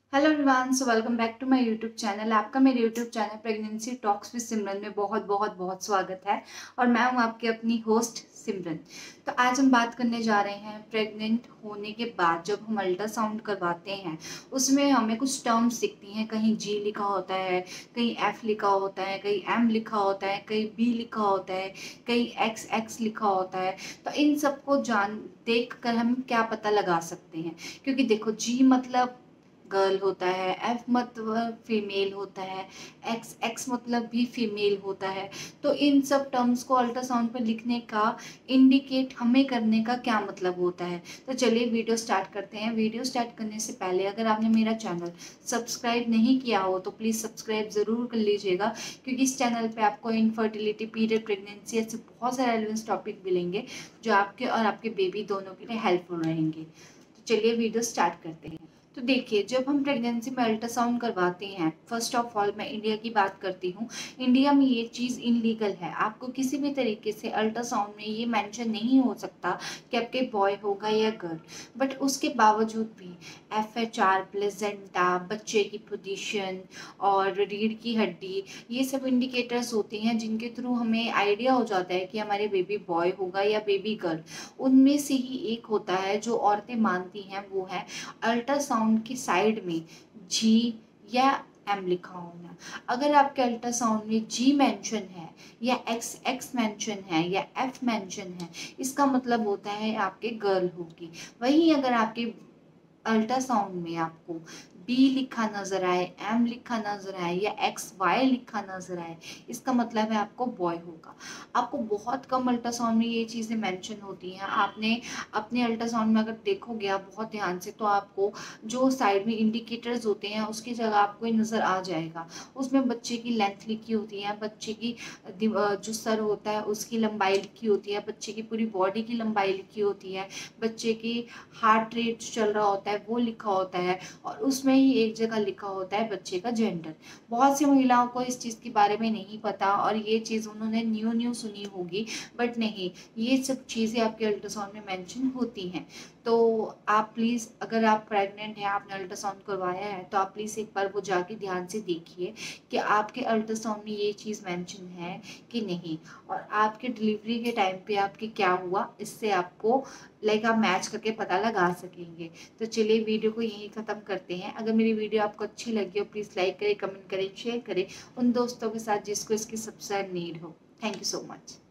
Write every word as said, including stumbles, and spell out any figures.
Hello everyone, so welcome back to my YouTube channel. आपका मेरे YouTube channel pregnancy talks with Simran में बहुत बहुत बहुत स्वागत है। और मैं हूं आपकी अपनी होस्ट सिमरन। तो आज हम बात करने जा रहे हैं प्रेग्नेंट होने के बाद जब हम अल्ट्रासाउंड करवाते हैं उसमें हमें कुछ टर्म्स दिखती हैं। कहीं जी लिखा होता है, कहीं एफ लिखा होता है, कहीं एम लिखा होता है, कहीं बी लिखा होता है, कहीं एक्स एक्स लिखा होता है। तो इन सबको जान देख कर हम क्या पता लगा सकते हैं, क्योंकि देखो जी मतलब गर्ल होता है, एफ मतलब फीमेल होता है, एक्स एक्स मतलब भी फीमेल होता है। तो इन सब टर्म्स को अल्ट्रासाउंड पर लिखने का इंडिकेट हमें करने का क्या मतलब होता है। तो चलिए वीडियो स्टार्ट करते हैं। वीडियो स्टार्ट करने से पहले अगर आपने मेरा चैनल सब्सक्राइब नहीं किया हो तो प्लीज़ सब्सक्राइब ज़रूर कर लीजिएगा, क्योंकि इस चैनल पे आपको इनफर्टिलिटी, पीरियड, प्रेगनेंसी ऐसे बहुत सारे रेलेवेंस टॉपिक मिलेंगे जो आपके और आपके बेबी दोनों के लिए हेल्पफुल रहेंगे। तो चलिए वीडियो स्टार्ट करते हैं। तो देखिए, जब हम प्रेगनेंसी में अल्ट्रासाउंड करवाते हैं, फर्स्ट ऑफ ऑल मैं इंडिया की बात करती हूँ। इंडिया में ये चीज़ इनलीगल है। आपको किसी भी तरीके से अल्ट्रासाउंड में ये मेंशन नहीं हो सकता कि आपके बॉय होगा या गर्ल। बट उसके बावजूद भी एफ एच आर, प्लेजेंटा, बच्चे की पोजीशन और रीढ़ की हड्डी, ये सब इंडिकेटर्स होते हैं जिनके थ्रू हमें आइडिया हो जाता है कि हमारे बेबी बॉय होगा या बेबी गर्ल। उनमें से ही एक होता है जो औरतें मानती हैं, वो है अल्ट्रासाउंड की साइड में जी या एम लिखा होना। अगर आपके अल्ट्रासाउंड में जी मेंशन है या एक्स एक्स मेंशन है या एफ मेंशन है, इसका मतलब होता है आपके गर्ल होगी। वहीं अगर आपके अल्ट्रासाउंड में आपको बी लिखा नजर आए, एम लिखा नजर आए या एक्स वाई लिखा नजर आए, इसका मतलब है आपको बॉय होगा। आपको बहुत कम अल्ट्रासाउंड में ये चीज़ें मेंशन होती हैं। आपने अपने अल्ट्रासाउंड में अगर देखोगे आप बहुत ध्यान से, तो आपको जो साइड में इंडिकेटर्स होते हैं उसकी जगह आपको ये नज़र आ जाएगा। उसमें बच्चे की लेंथ लिखी होती है, बच्चे की जो सर होता है उसकी लंबाई लिखी होती है, बच्चे की पूरी बॉडी की लंबाई लिखी होती है, बच्चे की हार्ट रेट चल रहा होता है वो लिखा होता है, और उसमें ही एक जगह लिखा होता है बच्चे का जेंडर। बहुत सी महिलाओं को इस चीज़ के बारे में नहीं पता और ये चीज़ उन्होंने न्यू न्यू सुनी होगी, बट नहीं, ये सब चीज़ें आपके अल्ट्रासाउंड में मेंशन होती हैं। तो आप प्लीज़, अगर आप प्रेग्नेंट हैं, आपने अल्ट्रासाउंड करवाया है, तो आप प्लीज़ एक बार वो जाके ध्यान से देखिए कि आपके अल्ट्रासाउंड में ये चीज़ मेंशन है कि नहीं, और आपके डिलीवरी के टाइम पे आपके क्या हुआ, इससे आपको लाइक आप मैच करके पता लगा सकेंगे। तो चलिए वीडियो को यहीं ख़त्म करते हैं। अगर मेरी वीडियो आपको अच्छी लगी हो प्लीज़ लाइक करें, कमेंट करें, शेयर करें उन दोस्तों के साथ जिसको इसकी सबसे नीड हो। Thank you so much.